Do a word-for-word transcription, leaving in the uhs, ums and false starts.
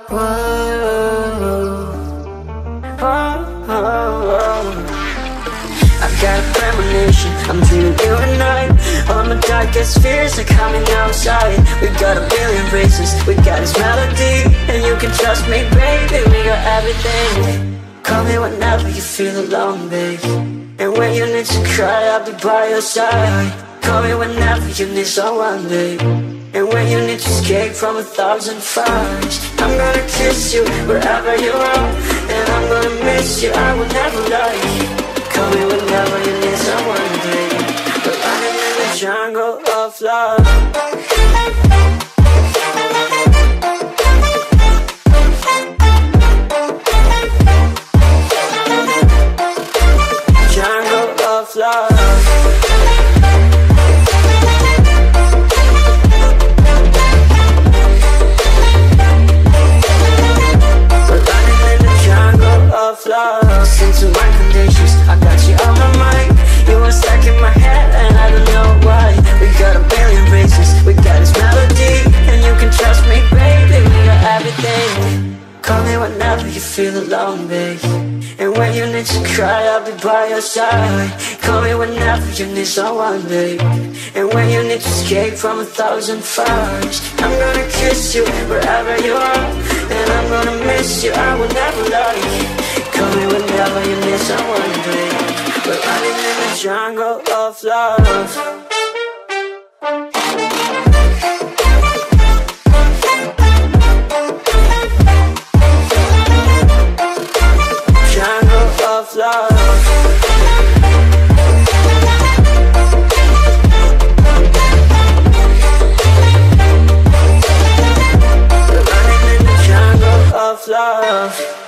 Whoa, oh, oh, oh. I got a premonition, I'm dreaming you at night. All my darkest fears are coming outside. We got a billion races, we got this melody, and you can trust me, baby, we got everything. Call me whenever you feel alone, babe, and when you need to cry, I'll be by your side. Call me whenever you need someone, babe, and when you need to escape from a thousand fires. I'm gonna kiss you wherever you are, and I'm gonna miss you, I will never lie. Call me whenever you need someone, babe. We're running in the jungle of love. Jungle of love. Listen to my conditions, I got you on my mind. You are stuck in my head and I don't know why. We got a billion races, we got this melody, and you can trust me, baby, we got everything. Call me whenever you feel alone, babe, and when you need to cry, I'll be by your side. Call me whenever you need someone, babe, and when you need to escape from a thousand fires. I'm gonna kiss you wherever you are, and I'm gonna miss you, I will never lie. Call me whenever you need someone, babe. We're running in the jungle of love. Jungle of love. We're running in the jungle of love.